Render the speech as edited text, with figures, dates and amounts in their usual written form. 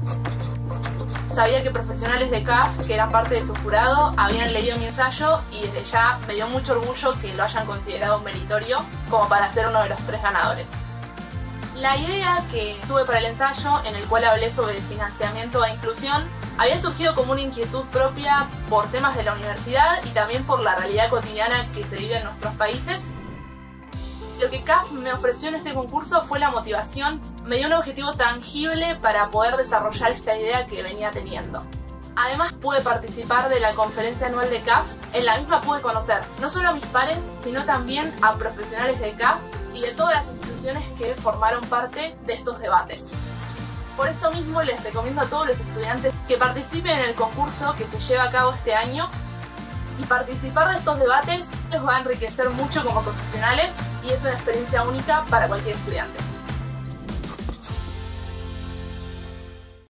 Sabía que profesionales de CAF, que eran parte de su jurado, habían leído mi ensayo y desde ya me dio mucho orgullo que lo hayan considerado meritorio como para ser uno de los 3 ganadores. La idea que tuve para el ensayo, en el cual hablé sobre financiamiento e inclusión, había surgido como una inquietud propia por temas de la universidad y también por la realidad cotidiana que se vive en nuestros países. Lo que CAF me ofreció en este concurso fue la motivación, me dio un objetivo tangible para poder desarrollar esta idea que venía teniendo. Además pude participar de la conferencia anual de CAF, en la misma pude conocer no solo a mis pares, sino también a profesionales de CAF y de todas las instituciones que formaron parte de estos debates. Por esto mismo les recomiendo a todos los estudiantes que participen en el concurso que se lleva a cabo este año, y participar de estos debates los va a enriquecer mucho como profesionales y es una experiencia única para cualquier estudiante.